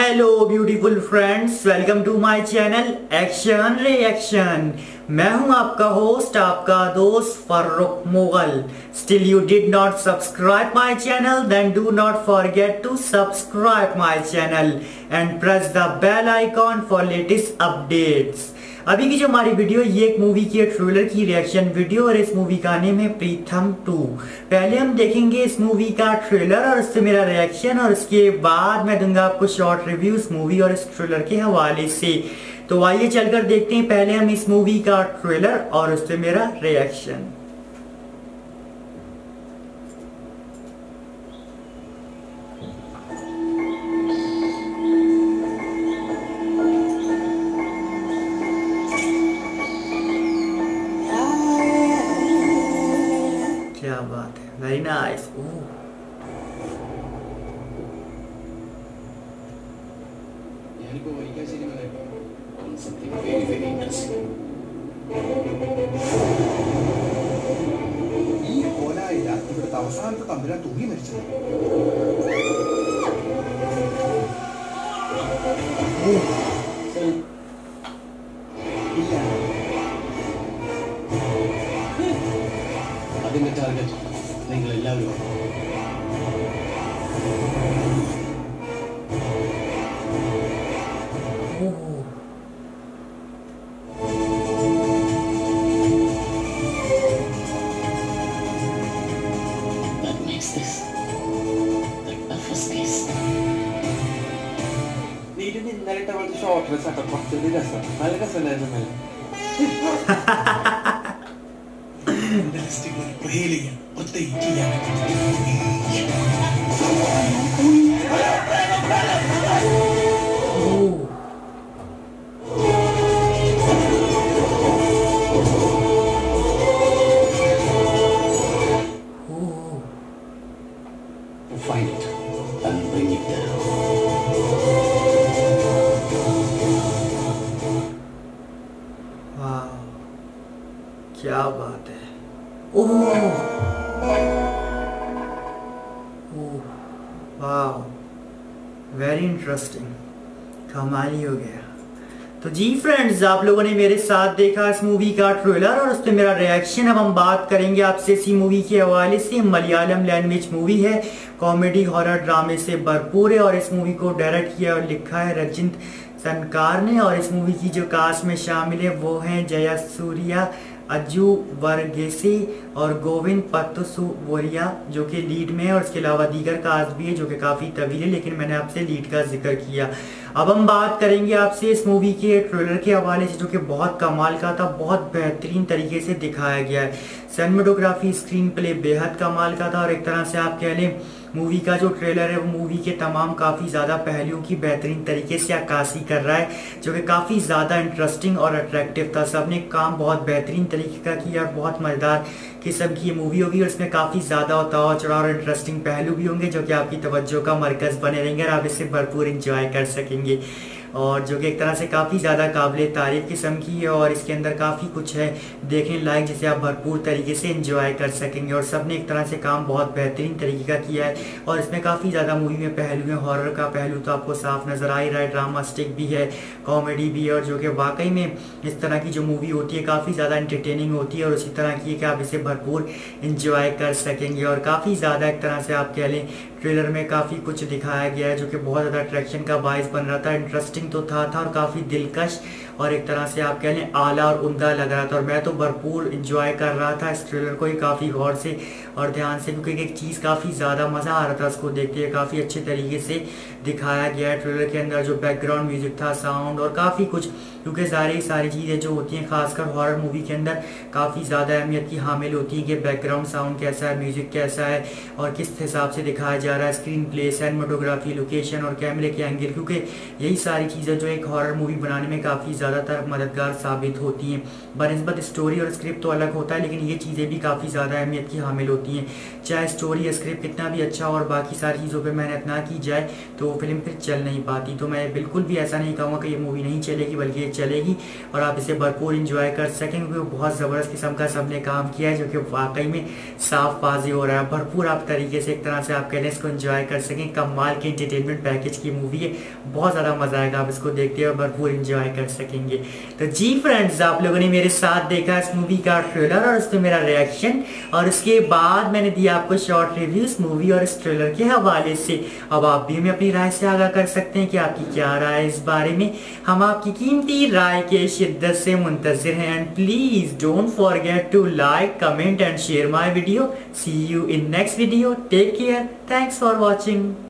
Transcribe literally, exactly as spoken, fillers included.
Hello beautiful friends, welcome to my channel action reaction. मैं हूं आपका होस्ट, आपका दोस्त Farrukh Mughal. Still you did not subscribe my channel, then do not forget to subscribe my channel and press the bell icon for latest updates. अभी की जो हमारी video, ये एक मूवी की ट्रेलर की रिएक्शन वीडियो और इस मूवी का नेम है प्रीतम टू। पहले हम देखेंगे इस मूवी का ट्रेलर और उससे मेरा रिएक्शन, और उसके बाद मैं दूंगा आपको शॉर्ट रिव्यू इस मूवी और इस ट्रेलर के हवाले से। तो आइए चलकर देखते हैं पहले हम इस मूवी का ट्रेलर और उससे मेरा रिएक्शन। क्या बात है, वेरी नाइस। ഞാനിപ്പോ വൈകാ cinema something very very interesting. ഈ കോലായില ഇവിടുത്തെ അവസാനത്തെ തമ്പുരാൻ തൂങ്ങി മരിച്ചത്. അതിന്റെ ടാർഗറ്റ് നിങ്ങൾ എല്ലാവരും. ഇന്നലെ പോലത്തെ ഷോർട്ട് ഡ്രസ് ഒക്കെ കുറച്ചൊരു രസം, നല്ല രസമുണ്ടായിരുന്നു. Find it and bring it down. वाह, क्या बात है। ओह ओह वाह, वेरी इंटरेस्टिंग, कमाल ही हो गया। तो जी फ्रेंड्स, आप लोगों ने मेरे साथ देखा इस मूवी का ट्रेलर और उस पर मेरा रिएक्शन। अब हम बात करेंगे आपसे इसी मूवी के हवाले से। मलयालम लैंग्वेज मूवी है, कॉमेडी हॉरर ड्रामे से भरपूर है और इस मूवी को डायरेक्ट किया और लिखा है रजित सनकार ने। और इस मूवी की जो कास्ट में शामिल है वो हैं जयसूर्या, अज्जू वर्गीस और गोविंद पत्तुसुवरिया जो कि लीड में है, और इसके अलावा दीगर कास्ट भी है जो कि काफ़ी तवील है, लेकिन मैंने आपसे लीड का जिक्र किया। अब हम बात करेंगे आपसे इस मूवी के ट्रेलर के हवाले से, जो कि बहुत कमाल का था, बहुत बेहतरीन तरीके से दिखाया गया है। सिनेमेटोग्राफी, स्क्रीन प्ले बेहद कमाल का था, और एक तरह से आप कह लें मूवी का जो ट्रेलर है वो मूवी के तमाम काफ़ी ज़्यादा पहलुओं की बेहतरीन तरीके से अक्कासी कर रहा है, जो कि काफ़ी ज़्यादा इंटरेस्टिंग और अट्रैक्टिव था। सबने काम बहुत बेहतरीन तरीके का किया और बहुत मज़ेदार किस्म की ये मूवी होगी, और इसमें काफ़ी ज़्यादा उतार चढ़ाव और इंटरेस्टिंग पहलू भी होंगे जो कि आपकी तवज्जो का मरकज़ बने रहेंगे और आप इसे भरपूर इंजॉय कर सकेंगे, और जो कि एक तरह से काफ़ी ज़्यादा काबिल तारीफ़ किस्म की है। और इसके अंदर काफ़ी कुछ है देखने लायक जिसे आप भरपूर तरीके से एंजॉय कर सकेंगे, और सबने एक तरह से काम बहुत बेहतरीन तरीके का किया है। और इसमें काफ़ी ज़्यादा मूवी में पहलू है, हॉरर का पहलू तो आपको साफ नज़र आ ही रहा है, ड्रामास्टिक भी है, कॉमेडी भी है, और जो कि वाकई में इस तरह की जो मूवी होती है काफ़ी ज़्यादा एंटरटेनिंग होती है, और उसी तरह की है कि आप इसे भरपूर इंजॉय कर सकेंगे। और काफ़ी ज़्यादा एक तरह से आप कह लें ट्रेलर में काफ़ी कुछ दिखाया गया है जो कि बहुत ज़्यादा अट्रैक्शन का बायस बन रहा था। इंटरेस्टिंग तो था था और काफ़ी दिलकश और एक तरह से आप कह लें आला और उम्दा लग रहा था, और मैं तो भरपूर इंजॉय कर रहा था इस ट्रेलर को ही काफ़ी गौर से और ध्यान से, क्योंकि एक चीज़ काफ़ी ज़्यादा मज़ा आ रहा था उसको देखते हुए। काफ़ी अच्छे तरीके से दिखाया गया है ट्रेलर के अंदर, जो बैकग्राउंड म्यूजिक था, साउंड और काफ़ी कुछ, क्योंकि सारी सारी चीज़ें जो होती हैं खासकर हॉरर मूवी के अंदर काफ़ी ज़्यादा अहमियत की हामिल होती है कि बैकग्राउंड साउंड कैसा है, म्यूजिक कैसा है और किस हिसाब से दिखाया जा रहा है, स्क्रीन प्ले, सिनेमेटोग्राफी, लोकेशन और कैमरे के एंगल, क्योंकि यही सारी चीज़ें जो एक हॉरर मूवी बनाने में काफ़ी ज़्यादातर मददगार साबित होती हैं। बनिस्बत स्टोरी और स्क्रिप्ट तो अलग होता है, लेकिन ये चीज़ें भी काफ़ी ज़्यादा अहमियत की हामिल होती होती हैं। चाहे स्टोरी स्क्रिप्ट कितना भी अच्छा और बाकी सारी चीज़ों पे मेहनत ना की जाए तो फिल्म फिर चल नहीं पाती। तो मैं बिल्कुल भी ऐसा नहीं कहूँगा कि ये मूवी नहीं चलेगी, बल्कि ये चलेगी और आप इसे भरपूर इंजॉय कर सकें, क्योंकि वो बहुत ज़बरदस्त किस्म का सबने काम किया है जो कि वाकई में साफ वाज़ेह हो रहा है। भरपूर आप तरीके से एक तरह से आप कहते हैं इसको इंजॉय कर सकें। कमाल के इंटरटेनमेंट पैकेज की मूवी है, बहुत ज़्यादा मज़ा आएगा, आप इसको देखते हुए भरपूर इंजॉय कर सकेंगे। तो जी फ्रेंड्स, आप लोगों ने मेरे साथ देखा इस मूवी का ट्रेलर और उस पर मेरा रिएक्शन, और उसके बाद मैंने दिया आपको शॉर्ट रिव्यू इस मूवी और इस ट्रेलर के हवाले से। अब आप भी हमें अपनी राय से आगाह कर सकते हैं कि आपकी क्या राय है इस बारे में। हम आपकी कीमती राय के शिद्दत से मुंतज़िर हैं। And please don't forget to like, comment and share my video. See you in next video. Take care. Thanks for watching.